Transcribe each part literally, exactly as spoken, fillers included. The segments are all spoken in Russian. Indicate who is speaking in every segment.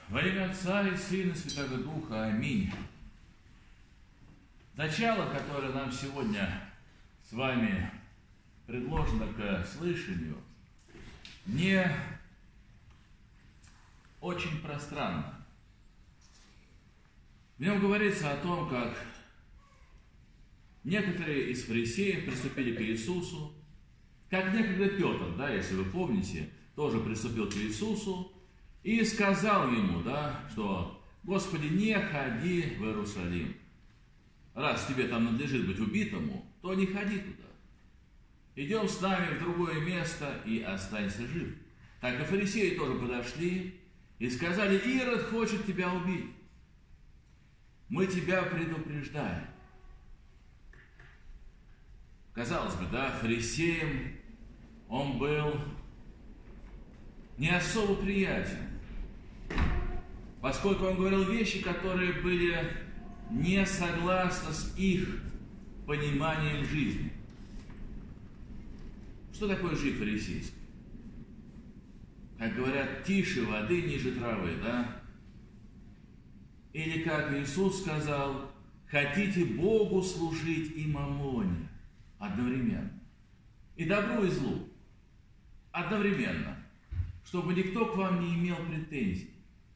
Speaker 1: Во имя Отца и Сына и Святого Духа. Аминь. Начало, которое нам сегодня с вами предложено к слышанию, не очень пространно. В нем говорится о том, как некоторые из фарисеев приступили к Иисусу, как некогда Петр, да, если вы помните, тоже приступил к Иисусу и сказал ему, да, что «Господи, не ходи в Иерусалим. Раз тебе там надлежит быть убитому, то не ходи туда. Идем с нами в другое место и останься жив». Так и фарисеи тоже подошли и сказали: «Ирод хочет тебя убить. Мы тебя предупреждаем». Казалось бы, да, фарисеям он был не особо приятен, поскольку он говорил вещи, которые были не согласны с их пониманием жизни. Что такое жизнь фарисейская? Как говорят, тише воды, ниже травы, да? Или как Иисус сказал: хотите Богу служить и мамоне одновременно. И добру, и злу одновременно, чтобы никто к вам не имел претензий.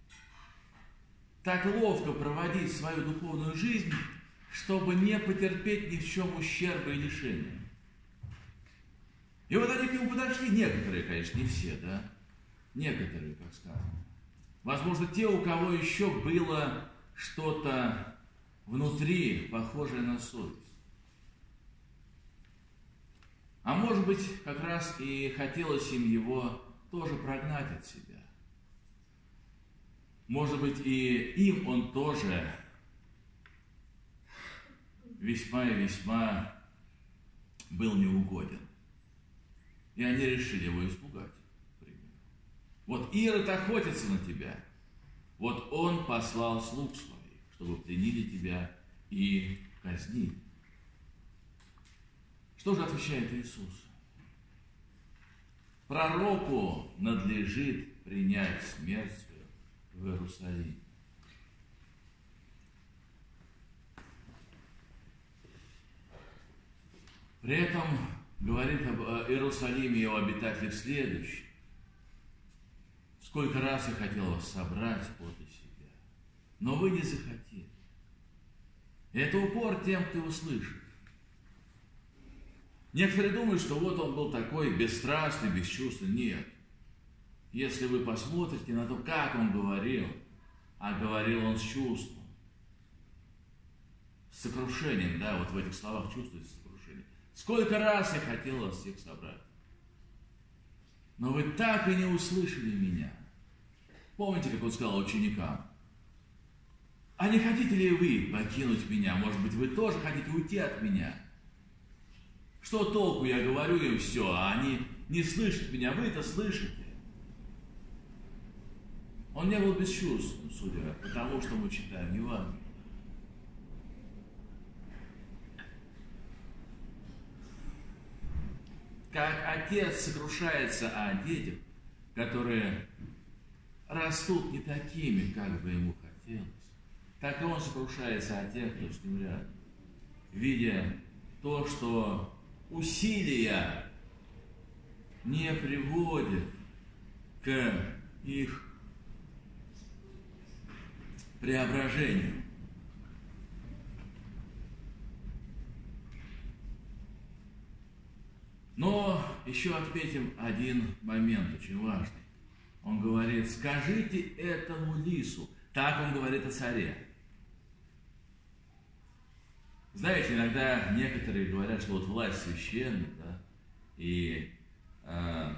Speaker 1: Так ловко проводить свою духовную жизнь, чтобы не потерпеть ни в чем ущерба и лишения. И вот они к нему подошли, некоторые, конечно, не все, да? Некоторые, как сказано. Возможно, те, у кого еще было что-то внутри, похожее на совесть. А может быть, как раз и хотелось им его тоже прогнать от себя. Может быть, и им он тоже весьма и весьма был неугоден. И они решили его испугать. Вот Ирод охотится на тебя. Вот он послал слуг своих, чтобы пленили тебя и казнили. Что же отвечает Иисус? Пророку надлежит принять смерть свою в Иерусалиме. При этом говорит об Иерусалиме и о обитателях следующее. Сколько раз я хотел вас собрать подле себя, но вы не захотели. И это упор тем, кто услышит. Некоторые думают, что вот он был такой бесстрастный, бесчувственный. Нет. Если вы посмотрите на то, как он говорил, а говорил он с чувством, с сокрушением, да, вот в этих словах чувствуется сокрушение. Сколько раз я хотел вас всех собрать, но вы так и не услышали меня. Помните, как он сказал ученикам? А не хотите ли вы покинуть меня? Может быть, вы тоже хотите уйти от меня? Что толку, я говорю им все, а они не слышат меня, вы-то слышите. Он не был бесчувственным, судя по тому, что мы читаем Евангелие. Как отец сокрушается о детях, которые растут не такими, как бы ему хотелось, так и он сокрушается о тех, кто с ним рядом, видя то, что усилия не приводят к их преображению. Но еще отметим один момент очень важный. Он говорит: скажите этому лису. Так он говорит о царе. Знаете, иногда некоторые говорят, что вот власть священна, да, и э,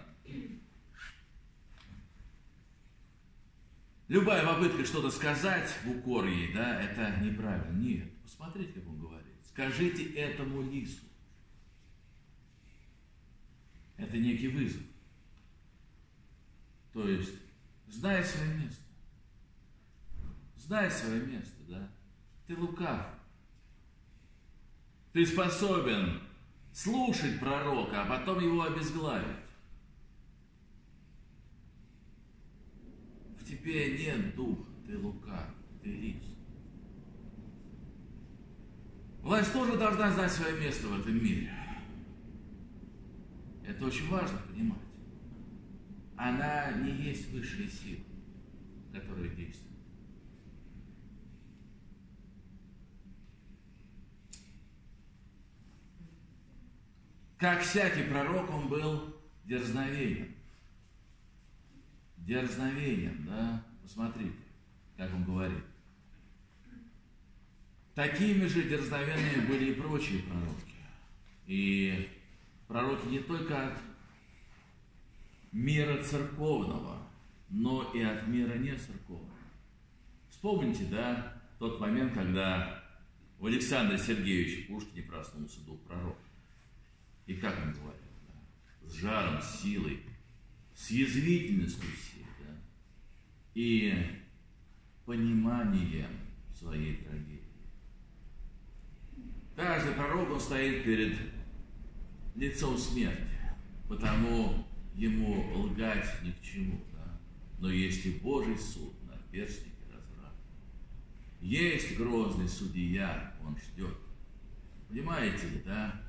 Speaker 1: любая попытка что-то сказать в укор ей, да, это неправильно. Нет, посмотрите, как он говорит. Скажите этому лису. Это некий вызов. То есть, знай свое место. Знай свое место, да. Ты лукав. Ты способен слушать пророка, а потом его обезглавить. тебе нет духа, ты лукав, ты лис. Власть тоже должна знать свое место в этом мире. Это очень важно понимать. Она не есть высшая сила, которая действует. Как всякий пророк, он был дерзновенен. Дерзновенен, да? Посмотрите, как он говорит. Такими же дерзновенными были и прочие пророки. И пророки не только от мира церковного, но и от мира нецерковного. Вспомните, да, тот момент, когда у Александра Сергеевича Пушкина проснулся дух пророка. И как он говорил, да? С жаром, с силой, с язвительностью всей, да? И пониманием своей трагедии. Каждый пророк, он стоит перед лицом смерти, потому ему лгать ни к чему, да? Но есть и Божий суд на перстнике разврата. Есть грозный судья, он ждет. Понимаете ли, да?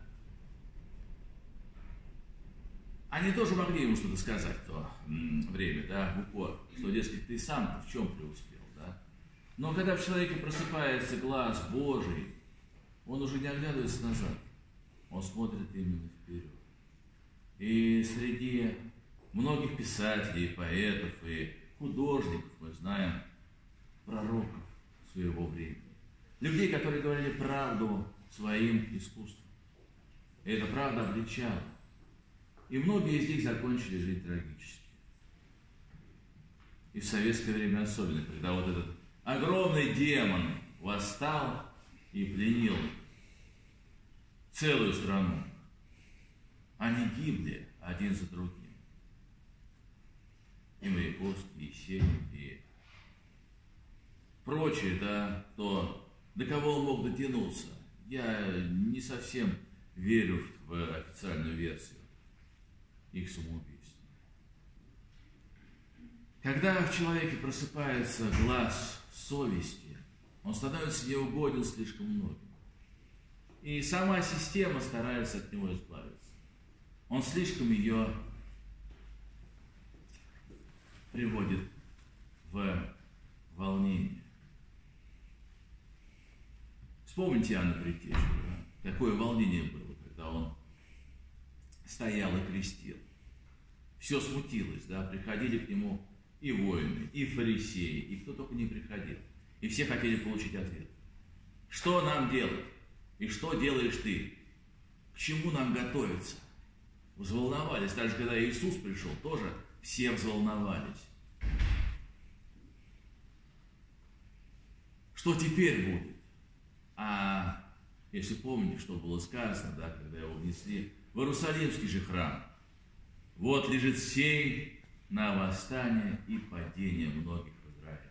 Speaker 1: Они тоже могли ему что-то сказать в то время, да, в упор, что, дескать, ты сам-то в чем преуспел, да? Но когда в человеке просыпается глаз Божий, он уже не оглядывается назад, он смотрит именно вперед. И среди многих писателей, поэтов и художников мы знаем пророков своего времени. Людей, которые говорили правду своим искусством. И эта правда обличала. И многие из них закончили жить трагически. И в советское время особенно, когда вот этот огромный демон восстал и пленил целую страну. Они гибли один за другим. И Маяковский, и Сенин, и прочие, да, то, до кого он мог дотянуться. Я не совсем верю в официальную версию их самоубийства. Когда в человеке просыпается глаз совести, он становится неугоден слишком многим. И сама система старается от него избавиться. Он слишком ее приводит в волнение. Вспомните Иоанна Предтечу, да? Какое волнение было, когда он стоял и крестил. Все смутилось, да, приходили к нему и воины, и фарисеи, и кто только не приходил. И все хотели получить ответ. Что нам делать? И что делаешь ты? К чему нам готовиться? Взволновались. Даже когда Иисус пришел, тоже все взволновались. Что теперь будет? А если помните, что было сказано, да, когда его внесли в Иерусалимский же храм, вот лежит сень на восстание и падение многих в Израиле.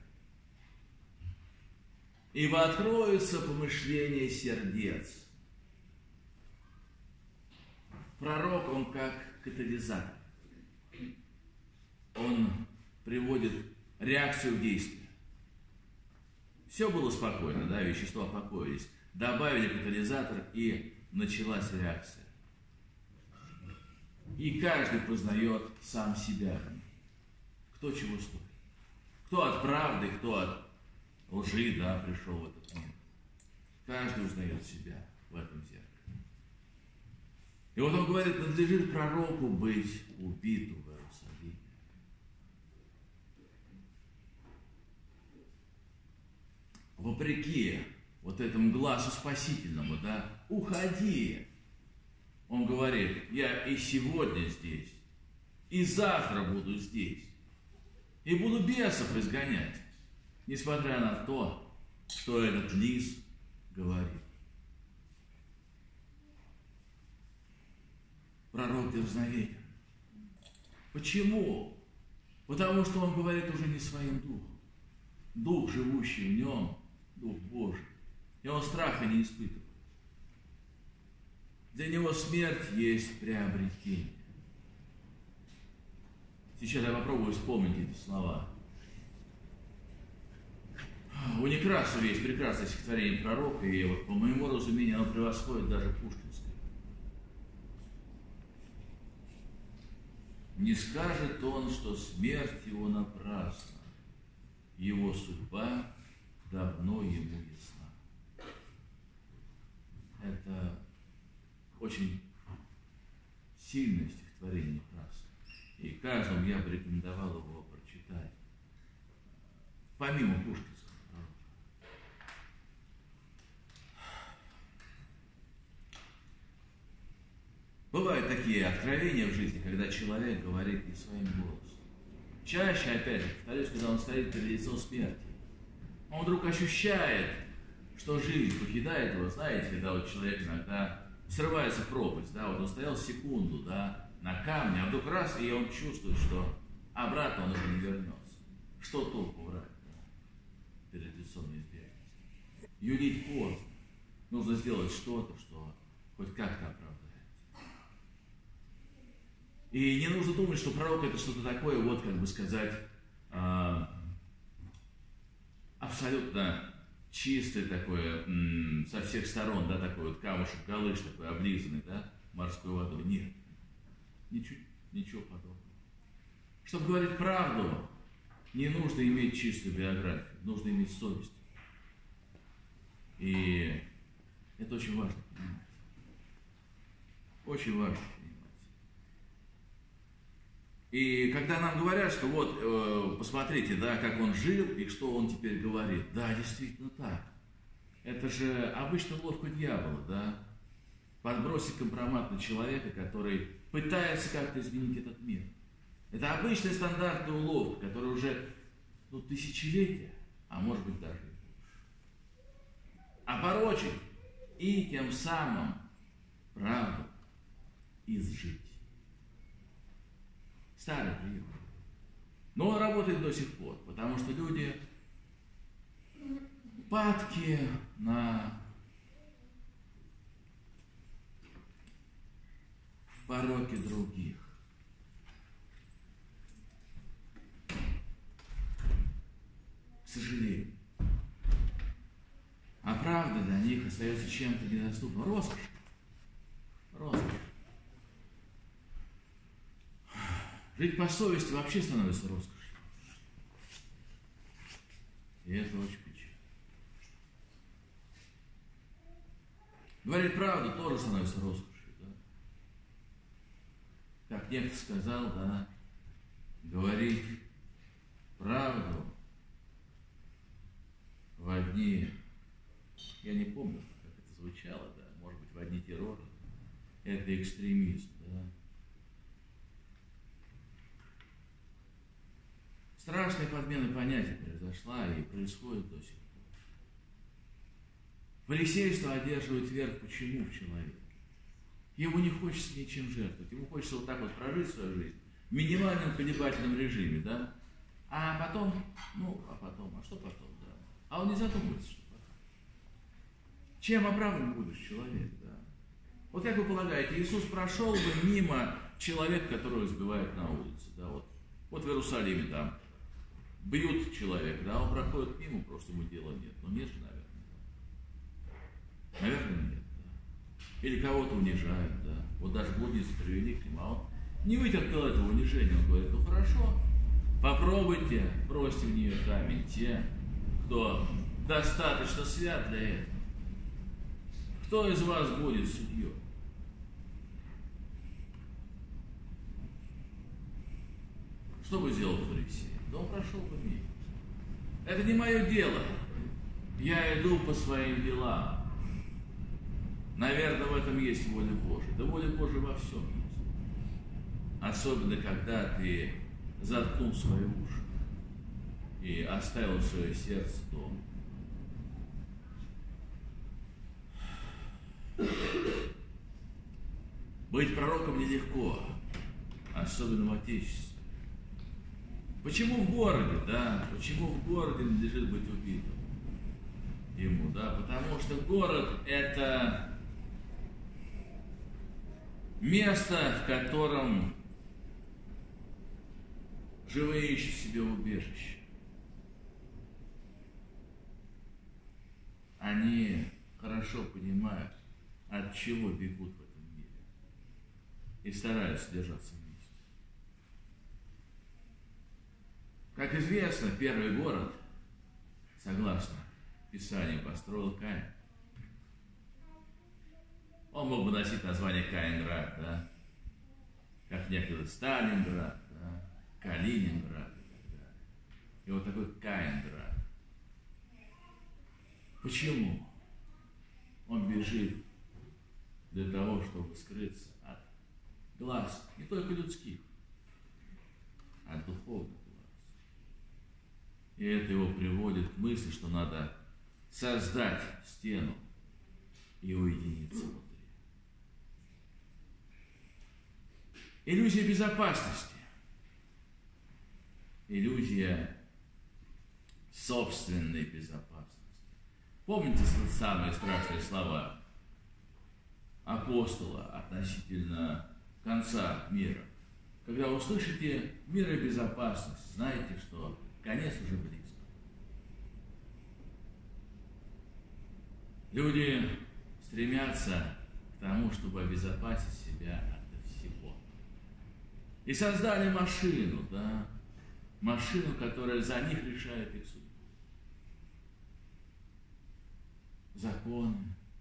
Speaker 1: Ибо откроются помышления сердец. Пророк, он как катализатор. Он приводит реакцию в действие. Все было спокойно, да, вещества опокоились. Добавили катализатор, и началась реакция. И каждый познает сам себя. Кто чего стоит. Кто от правды, кто от лжи, да, пришел в этот мир. Каждый узнает себя в этом зеркале. И вот он говорит, надлежит пророку быть убитым в Иерусалиме. Вопреки вот этому глазу спасительному, да, уходи. Он говорит, я и сегодня здесь, и завтра буду здесь, и буду бесов изгонять, несмотря на то, что этот лис говорит. Пророк дерзновенен. Почему? Потому что он говорит уже не своим духом. Дух, живущий в нем, Дух Божий. И он страха не испытывает. Для него смерть есть приобретение. Сейчас я попробую вспомнить эти слова. У Некрасова есть прекрасное стихотворение пророка, и вот по моему разумению оно превосходит даже пушкинское. Не скажет он, что смерть его напрасна, его судьба давно ему ясна. Это очень сильное стихотворение Некрасова. И каждому я бы рекомендовал его прочитать. Помимо пушкинского. Бывают такие откровения в жизни, когда человек говорит не своим голосом. Чаще, опять же, повторюсь, когда он стоит перед лицом смерти, он вдруг ощущает, что жизнь покидает его. Знаете, когда вот человек иногда срывается в пропасть, да, вот он стоял секунду, да, на камне, а вдруг раз, и он чувствует, что обратно он уже не вернется. Что толку врать, да, перед лицом неизбежности? Юлить поздно. Нужно сделать что-то, что хоть как-то оправдается. И не нужно думать, что пророк это что-то такое, вот как бы сказать, э, абсолютно чистое такое, м, со всех сторон, да, такой вот камушек, галыш такой облизанный, да, морской водой. Нет, ничего, ничего подобного. Чтобы говорить правду, не нужно иметь чистую биографию, нужно иметь совесть. И это очень важно понимать. Очень важно. И когда нам говорят, что вот, э, посмотрите, да, как он жил и что он теперь говорит. Да, действительно так. Это же обычно уловка дьявола, да. Подбросить компромат на человека, который пытается как-то изменить этот мир. Это обычная стандартная уловка, которая уже, ну, тысячелетия, а может быть даже и больше. Опорочить и тем самым правду изжить. Старый прием. Но он работает до сих пор, потому что люди падки на пороки других. К сожалению. А правда для них остается чем-то недоступным. Роскошь. Роскошь. Жить по совести вообще становится роскошью. И это очень печально. Говорить правду тоже становится роскошью, да? Как некто сказал, да, говорить правду в одни, я не помню, как это звучало, да, может быть, в одни терроры, это экстремизм, да. Страшная подмена понятий произошла и происходит до сих пор. Фарисейство одерживает верх почему в человеке? Ему не хочется ничем жертвовать, ему хочется вот так вот прожить свою жизнь в минимальном колебательном режиме, да? А потом, ну, а потом, а что потом, да? А он не задумывается, что потом. Чем оправдан будешь человек, да? Вот как вы полагаете, Иисус прошел бы мимо человека, которого избивают на улице, да, вот. Вот в Иерусалиме там бьют человека, да, он проходит мимо, просто ему дела нет. Ну нет же, наверное. Наверное, нет, да. Или кого-то унижают, да. Вот даже блудницу привели к нему, а он не вытерпел этого унижения. Он говорит, ну хорошо, попробуйте, бросьте в нее камень те, кто достаточно свят для этого. Кто из вас будет судьей? Что бы сделал фарисей? Да он прошел бы мимо. Это не мое дело. Я иду по своим делам. Наверное, в этом есть воля Божия. Да воля Божия во всем есть. Особенно, когда ты заткнул свои уши и оставил свое сердце дома. Быть пророком нелегко, особенно в Отечестве. Почему в городе, да? Почему в городе надлежит быть убитым ему, да? Потому что город – это место, в котором живые ищут себе убежище. они хорошо понимают, от чего бегут в этом мире, и стараются держаться вместе. Как известно, первый город, согласно Писанию, построил Каин. Он мог бы носить название Каинград, да? Как некогда Сталинград, да? Калининград и так далее. И вот такой Каинград. Почему? Он бежит для того, чтобы скрыться от глаз не только людских, а от духовных глаз. И это его приводит к мысли, что надо создать стену и уединиться внутри. Иллюзия безопасности, иллюзия собственной безопасности. Помните самые страшные слова апостола относительно конца мира? Когда услышите мир и безопасность, знайте, что конец уже близко. Люди стремятся к тому, чтобы обезопасить себя от всего. И создали машину, да, машину, которая за них решает их судьбу. Законы,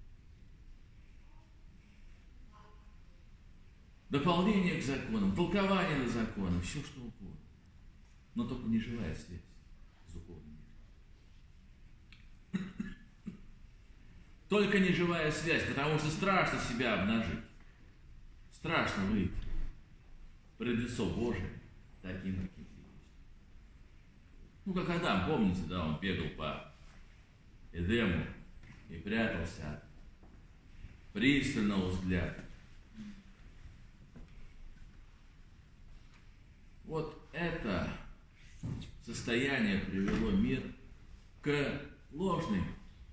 Speaker 1: дополнение к законам, толкование на законы, все что угодно. Но только не живая связь с духовным миром. Только не живая связь, потому что страшно себя обнажить. Страшно выйти пред лицо Божие таким, каким ты есть. Ну, как Адам, помните, да, он бегал по Эдему и прятался от пристального взгляда. Вот это состояние привело мир к ложной,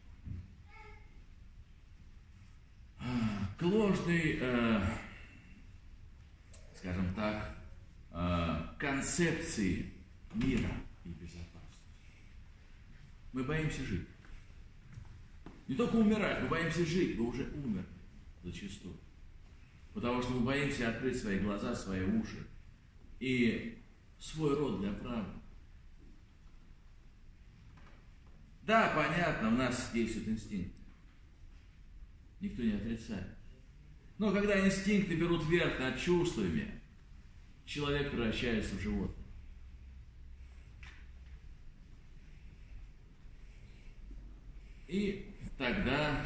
Speaker 1: к ложной, э, скажем так, э, концепции мира и безопасности. Мы боимся жить. Не только умирать, мы боимся жить, мы уже умерли зачастую. Потому что мы боимся открыть свои глаза, свои уши и свой рот для правды. Да, понятно, у нас действуют инстинкты. Никто не отрицает. Но когда инстинкты берут верх над чувствами, человек превращается в животное. И тогда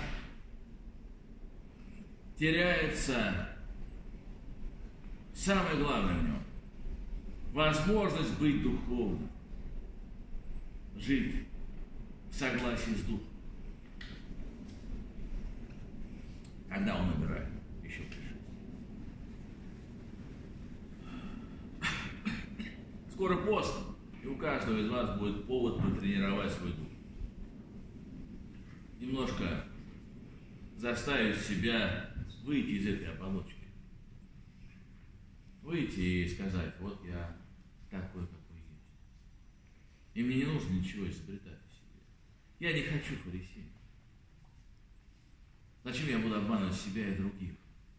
Speaker 1: теряется самое главное в нем – возможность быть духовным, жить в согласии с Духом. Когда он умирает, еще при жизни. Скоро пост, и у каждого из вас будет повод потренировать свой дух. Немножко заставить себя выйти из этой оболочки. Выйти и сказать, вот я такой, какой есть. И мне не нужно ничего изобретать в себе. Я не хочу фарисея. Зачем я буду обманывать себя и других?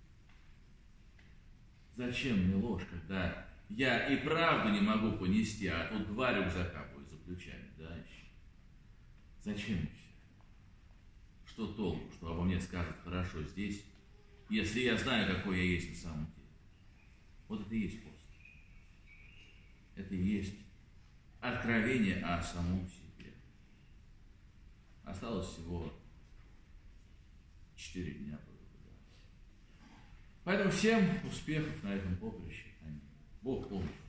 Speaker 1: Зачем мне ложь, когда я и правду не могу понести, а тут два рюкзака будет за плечами, да, еще? Зачем мне все? Что толку, что обо мне скажут хорошо здесь, если я знаю, какой я есть на самом деле? Вот это и есть пост. Это и есть откровение о самом себе. Осталось всего четыре дня. Поэтому всем успехов на этом поприще. Бог помощь.